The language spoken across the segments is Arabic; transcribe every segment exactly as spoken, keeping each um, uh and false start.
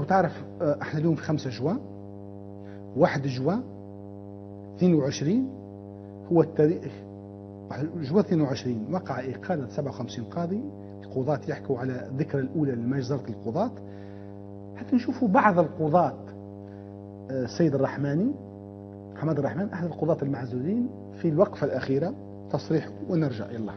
تعرف احنا اليوم في خمسة جوان، واحد جوان اثنين وعشرين هو التاريخ. جوان اثنين وعشرين وقع إقالة سبعة وخمسين قاضي. القضاة يحكوا على الذكرى الأولى لمجزرة القضاة، حتى نشوفوا بعض القضاة. السيد الرحماني محمد الرحمن أحد القضاة المعزولين في الوقفة الأخيرة، تصريح ونرجع. يلا.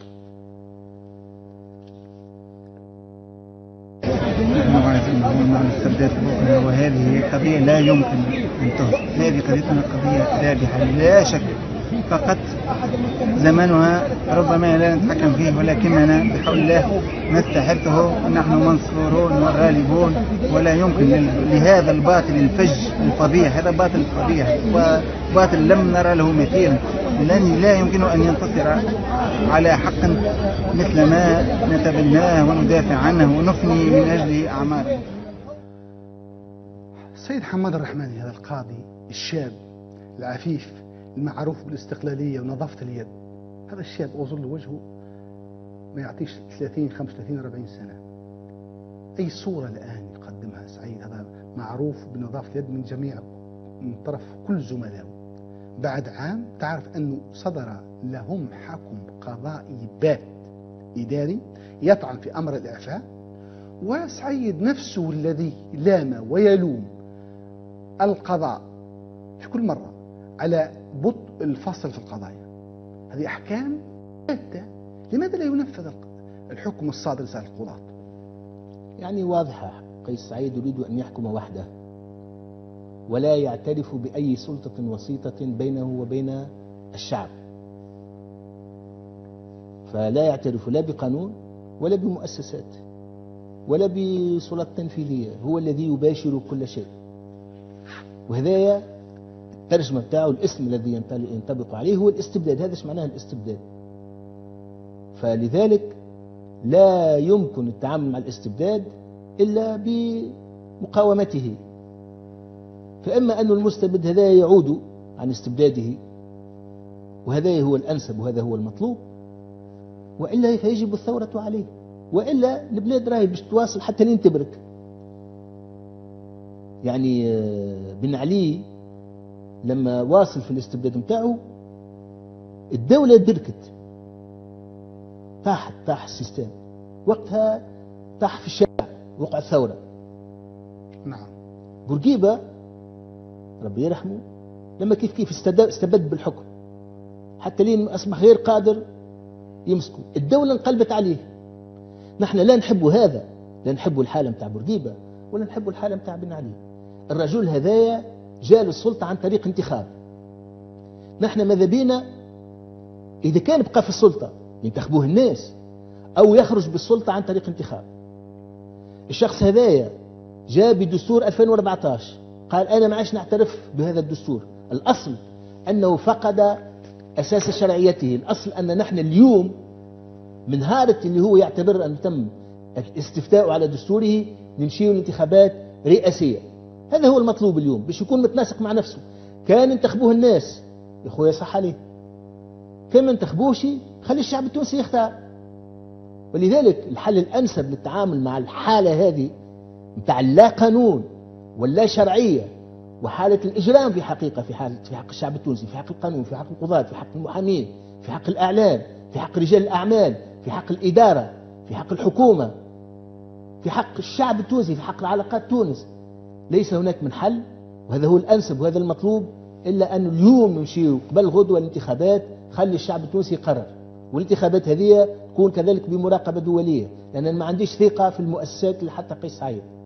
وهذه قضية لا يمكن أن تهدر. هذه قضيتنا قضية رابحة لا شك، فقط زمانها ربما لا نتحكم فيه، ولكننا بحول الله نستحقه ونحن منصورون وغالبون، ولا يمكن لهذا الباطل الفج الفضيح، هذا باطل فضيح وباطل لم نرى له مثيل، لأن لا يمكن أن ينتصر على حق مثل ما نتبناه وندافع عنه ونفني من أجل أعماره. السيد حماد الرحماني هذا القاضي الشاب العفيف المعروف بالاستقلالية ونظافة اليد، هذا الشاب أظل وجهه ما يعطيش ثلاثين خمسة وثلاثين أربعين سنة. أي صورة الآن يقدمها سعيد هذا معروف بنظافة اليد من جميع من طرف كل زملائه. بعد عام تعرف أنه صدر لهم حكم قضائي بات إداري يطعن في أمر الإعفاء، وسعيد نفسه الذي لام ويلوم القضاء في كل مرة على بطء الفصل في القضايا. هذه أحكام جادة، لماذا لا ينفذ الحكم الصادر لسائر القضاة؟ يعني واضحة، قيس سعيد يريد أن يحكم وحده ولا يعترف بأي سلطة وسيطة بينه وبين الشعب، فلا يعترف لا بقانون ولا بمؤسسات ولا بسلطة تنفيذية، هو الذي يباشر كل شيء. وهذا الترجمة بتاعه الاسم الذي ينطبق عليه هو الاستبداد. هذا ايش معناه الاستبداد؟ فلذلك لا يمكن التعامل مع الاستبداد إلا بمقاومته، فإما أن المستبد هذا يعود عن استبداده وهذا هو الأنسب وهذا هو المطلوب، وإلا فيجب الثورة عليه، وإلا البلاد راهي باش تواصل حتى لين تبرك. يعني بن علي لما واصل في الاستبداد متاعه الدولة دركت، طاحت طاح السيستم، وقتها طاح في الشارع، وقع الثورة. نعم. بورقيبة ربي يرحمه لما كيف كيف استبد بالحكم حتى لين أصبح غير قادر يمسكه، الدولة انقلبت عليه. نحن لا نحب هذا، لا نحب الحالة متاع بورقيبة ولا نحب الحالة متاع بن علي. الرجل هذايا جاء للسلطة عن طريق انتخاب. نحن ماذا بينا إذا كان بقى في السلطة ينتخبوه الناس أو يخرج بالسلطة عن طريق انتخاب. الشخص هذايا جاء بدستور ألفين وأربعة عشر قال أنا ما عادش نعترف بهذا الدستور. الأصل أنه فقد أساس شرعيته. الأصل أن نحن اليوم من هارة اللي هو يعتبر أن تم الاستفتاء على دستوره نمشي لانتخابات رئاسية. هذا هو المطلوب اليوم باش يكون متناسق مع نفسه. كان انتخبوه الناس يا خويا صح عليه، كان ما انتخبوش خلي الشعب التونسي يختار. ولذلك الحل الأنسب للتعامل مع الحالة هذه متاع لا قانون ولا شرعية وحالة الإجرام في حقيقة في حالة في حق الشعب التونسي، في حق القانون، في حق القضاة، في حق المحامين، في حق الأعلام، في حق رجال الأعمال، في حق الإدارة، في حق الحكومة، في حق الشعب التونسي، في حق علاقات تونس. ليس هناك من حل، وهذا هو الأنسب وهذا المطلوب، إلا أن اليوم نمشي قبل غدوة الانتخابات، خلي الشعب التونسي يقرر. والانتخابات هذه تكون كذلك بمراقبة دولية، لأن ما عنديش ثقة في المؤسسات اللي حتى قيس سعيد.